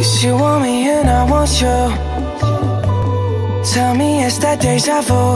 'Cause you want me and I want you. Tell me it's that deja vu.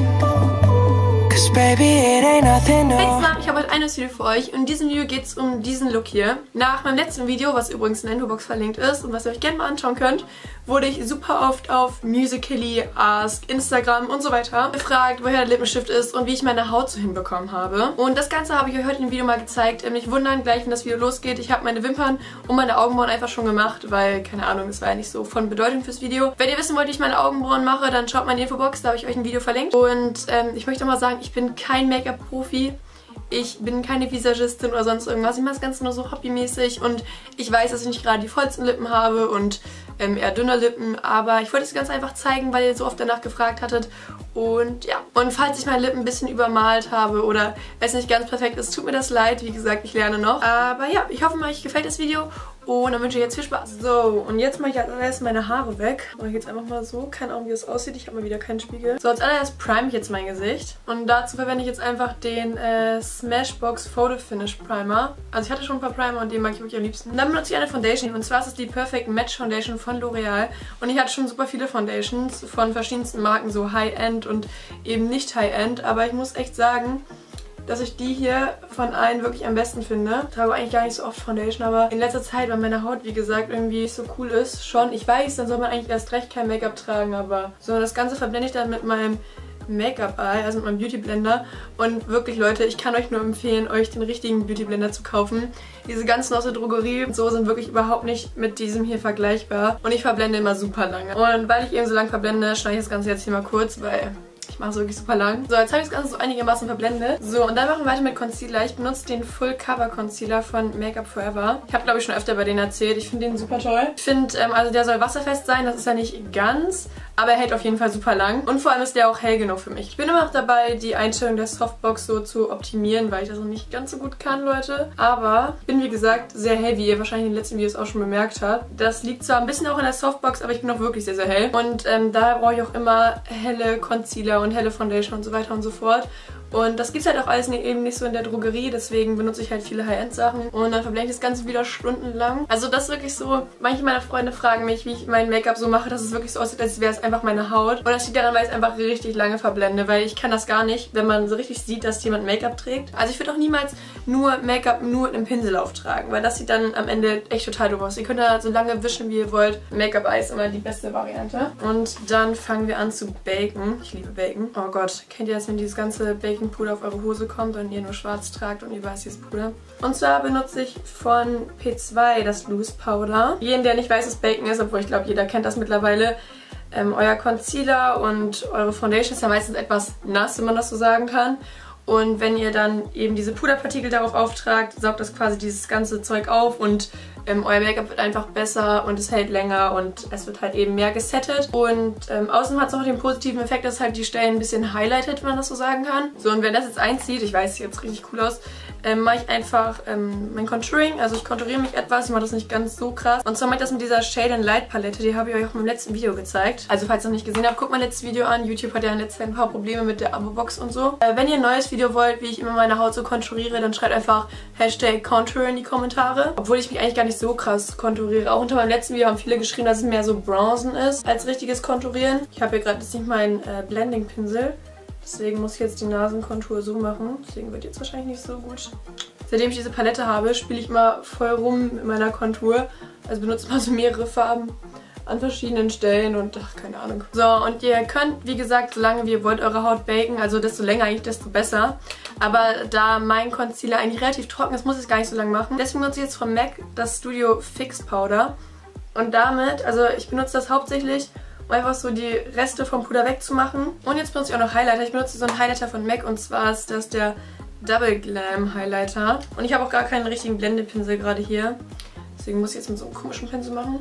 'Cause baby it ain't nothing new. Hey zusammen, ich habe heute ein neues Video für euch und in diesem Video geht es um diesen Look hier. Nach meinem letzten Video, was übrigens in der Infobox verlinkt ist und was ihr euch gerne mal anschauen könnt, wurde ich super oft auf Musical.ly, Ask, Instagram und so weiter gefragt, woher der Lippenstift ist und wie ich meine Haut so hinbekommen habe. Und das Ganze habe ich euch heute im Video mal gezeigt. Nicht wundern, gleich wenn das Video losgeht. Ich habe meine Wimpern und meine Augenbrauen einfach schon gemacht, weil, keine Ahnung, das war ja nicht so von Bedeutung fürs Video. Wenn ihr wissen wollt, wie ich meine Augenbrauen mache, dann schaut mal in die Infobox, da habe ich euch ein Video verlinkt. Und ich möchte auch mal sagen, ich bin kein Make-up-Profi. Ich bin keine Visagistin oder sonst irgendwas. Ich mache das Ganze nur so hobbymäßig und ich weiß, dass ich nicht gerade die vollsten Lippen habe und eher dünne Lippen, aber ich wollte es ganz einfach zeigen, weil ihr so oft danach gefragt hattet. Und ja, und falls ich meine Lippen ein bisschen übermalt habe oder es nicht ganz perfekt ist, tut mir das leid. Wie gesagt, ich lerne noch. Aber ja, ich hoffe mal, euch gefällt das Video und dann wünsche ich jetzt viel Spaß. So, und jetzt mache ich als allererst meine Haare weg. Mache ich jetzt einfach mal so. Keine Ahnung, wie das aussieht. Ich habe mal wieder keinen Spiegel. So, als allererst prime ich jetzt mein Gesicht. Und dazu verwende ich jetzt einfach den Smashbox Photo Finish Primer. Also ich hatte schon ein paar Primer und den mag ich wirklich am liebsten. Und dann benutze ich eine Foundation. Und zwar ist es die Perfect Match Foundation von L'Oreal. Und ich hatte schon super viele Foundations von verschiedensten Marken, so High-End und eben nicht High-End. Aber ich muss echt sagen, dass ich die hier von allen wirklich am besten finde. Ich trage eigentlich gar nicht so oft Foundation, aber in letzter Zeit, weil meine Haut, wie gesagt, irgendwie so cool ist, schon. Ich weiß, dann soll man eigentlich erst recht kein Make-up tragen, aber so, das Ganze verblende ich dann mit meinem Make-up-Eye, also mit meinem Beauty-Blender. Und wirklich, Leute, ich kann euch nur empfehlen, euch den richtigen Beauty-Blender zu kaufen. Diese ganzen aus der Drogerie und so sind wirklich überhaupt nicht mit diesem hier vergleichbar. Und ich verblende immer super lange. Und weil ich eben so lange verblende, schneide ich das Ganze jetzt hier mal kurz, weil ich mache es wirklich super lang. So, jetzt habe ich das Ganze so einigermaßen verblendet. So, und dann machen wir weiter mit Concealer. Ich benutze den Full Cover Concealer von Make-up Forever. Ich habe, glaube ich, schon öfter bei denen erzählt. Ich finde den super toll. Ich finde, also der soll wasserfest sein. Das ist ja nicht ganz, aber er hält auf jeden Fall super lang. Und vor allem ist der auch hell genug für mich. Ich bin immer noch dabei, die Einstellung der Softbox so zu optimieren, weil ich das noch nicht ganz so gut kann, Leute. Aber ich bin, wie gesagt, sehr hell, wie ihr wahrscheinlich in den letzten Videos auch schon bemerkt habt. Das liegt zwar ein bisschen auch in der Softbox, aber ich bin auch wirklich sehr, sehr hell. Und daher brauche ich auch immer helle Concealer und helle Foundation und so weiter und so fort. Und das gibt es halt auch alles eben nicht so in der Drogerie, deswegen benutze ich halt viele High-End-Sachen. Und dann verblende ich das Ganze wieder stundenlang. Also das ist wirklich so, manche meiner Freunde fragen mich, wie ich mein Make-up so mache, dass es wirklich so aussieht, als wäre es einfach meine Haut. Und das liegt daran, weil ich es einfach richtig lange verblende, weil ich kann das gar nicht, wenn man so richtig sieht, dass jemand Make-up trägt. Also ich würde auch niemals nur Make-up nur mit einem Pinsel auftragen, weil das sieht dann am Ende echt total doof aus. Ihr könnt da so lange wischen, wie ihr wollt. Make-up-Eye ist immer die beste Variante. Und dann fangen wir an zu baken. Ich liebe Baken. Oh Gott, kennt ihr das, wenn dieses ganze Baking-Puder auf eure Hose kommt und ihr nur schwarz tragt und ihr weiß dieses Puder? Und zwar benutze ich von P2 das Loose Powder. Jeden, der nicht weiß, was Baken ist, obwohl ich glaube, jeder kennt das mittlerweile, euer Concealer und eure Foundation ist ja meistens etwas nass, wenn man das so sagen kann. Und wenn ihr dann eben diese Puderpartikel darauf auftragt, saugt das quasi dieses ganze Zeug auf und euer Make-up wird einfach besser und es hält länger und es wird halt eben mehr gesettet. Und außerdem hat es auch den positiven Effekt, dass halt die Stellen ein bisschen highlightet, wenn man das so sagen kann. So, und wenn das jetzt einzieht, ich weiß, sieht jetzt richtig cool aus, mache ich einfach mein Contouring. Also ich konturiere mich etwas, ich mache das nicht ganz so krass. Und zwar mache ich das mit dieser Shade and Light Palette, die habe ich euch auch im letzten Video gezeigt. Also falls ihr noch nicht gesehen habt, guckt mal letztes Video an. YouTube hat ja in letzter Zeit ein paar Probleme mit der Abo-Box und so. Wenn ihr ein neues Video wollt, wie ich immer meine Haut so konturiere, dann schreibt einfach #Contour in die Kommentare. Obwohl ich mich eigentlich gar nicht so krass konturiere. Auch unter meinem letzten Video haben viele geschrieben, dass es mehr so Bronzen ist als richtiges Konturieren. Ich habe hier gerade jetzt nicht meinen Blending-Pinsel. Deswegen muss ich jetzt die Nasenkontur so machen. Deswegen wird jetzt wahrscheinlich nicht so gut. Seitdem ich diese Palette habe, spiele ich immer voll rum mit meiner Kontur. Also benutze mal so mehrere Farben an verschiedenen Stellen und ach, keine Ahnung. So, und ihr könnt, wie gesagt, solange wie ihr wollt, eure Haut baken. Also desto länger eigentlich, desto besser. Aber da mein Concealer eigentlich relativ trocken ist, muss ich es gar nicht so lange machen. Deswegen benutze ich jetzt von MAC das Studio Fix Powder. Und damit, also ich benutze das hauptsächlich, um einfach so die Reste vom Puder wegzumachen. Und jetzt benutze ich auch noch Highlighter. Ich benutze so einen Highlighter von MAC und zwar ist das der Double Glam Highlighter. Und ich habe auch gar keinen richtigen Blendepinsel gerade hier. Deswegen muss ich jetzt mit so einem komischen Pinsel machen.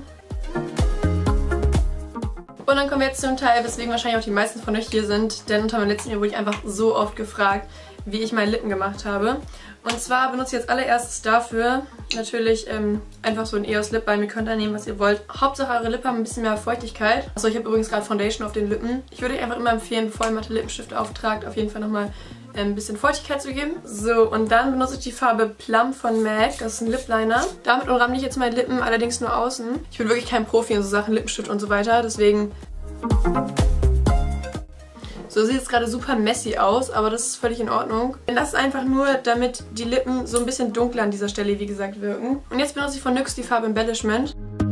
Und dann kommen wir jetzt zu dem Teil, weswegen wahrscheinlich auch die meisten von euch hier sind. Denn unter meinem letzten Video wurde ich einfach so oft gefragt, wie ich meine Lippen gemacht habe. Und zwar benutze ich jetzt allererstes dafür natürlich einfach so ein EOS Lip Balm. Ihr könnt da nehmen, was ihr wollt. Hauptsache eure Lippen haben ein bisschen mehr Feuchtigkeit. Achso, ich habe übrigens gerade Foundation auf den Lippen. Ich würde euch einfach immer empfehlen, bevor ihr matte Lippenstifte auftragt, auf jeden Fall nochmal ein bisschen Feuchtigkeit zu geben. So, und dann benutze ich die Farbe Plum von MAC. Das ist ein Lip Liner. Damit umrahme ich jetzt meine Lippen, allerdings nur außen. Ich bin wirklich kein Profi in so Sachen, Lippenstift und so weiter, deswegen... So sieht es gerade super messy aus, aber das ist völlig in Ordnung. Das ist einfach nur, damit die Lippen so ein bisschen dunkler an dieser Stelle, wie gesagt, wirken. Und jetzt benutze ich von NYX die Farbe Embellishment.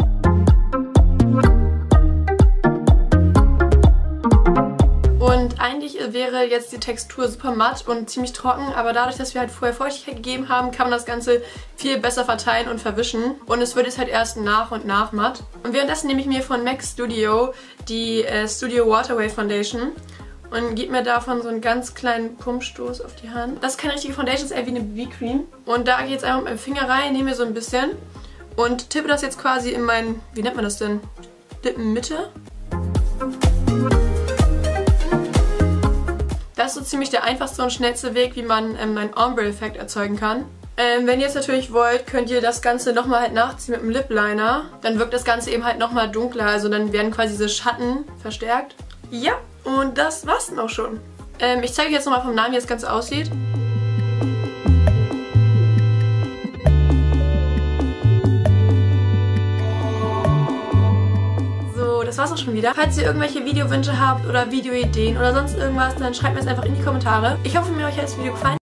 Und eigentlich wäre jetzt die Textur super matt und ziemlich trocken, aber dadurch, dass wir halt vorher Feuchtigkeit gegeben haben, kann man das Ganze viel besser verteilen und verwischen. Und es wird jetzt halt erst nach und nach matt. Und währenddessen nehme ich mir von MAC Studio die Studio Waterway Foundation und gebe mir davon so einen ganz kleinen Pumpstoß auf die Hand. Das ist keine richtige Foundation, das ist eher wie eine BB-Cream. Und da gehe ich jetzt einfach mit meinem Finger rein, nehme mir so ein bisschen und tippe das jetzt quasi in mein, wie nennt man das denn? Lippenmitte. Das ist so ziemlich der einfachste und schnellste Weg, wie man einen Ombre-Effekt erzeugen kann. Wenn ihr jetzt natürlich wollt, könnt ihr das Ganze nochmal halt nachziehen mit einem Lip Liner. Dann wirkt das Ganze eben halt nochmal dunkler, also dann werden quasi diese Schatten verstärkt. Ja, und das war's dann auch schon. Ich zeige euch jetzt nochmal vom Namen, wie das Ganze aussieht. Das war's auch schon wieder. Falls ihr irgendwelche Videowünsche habt oder Videoideen oder sonst irgendwas, dann schreibt mir das einfach in die Kommentare. Ich hoffe, mir hat das Video gefallen.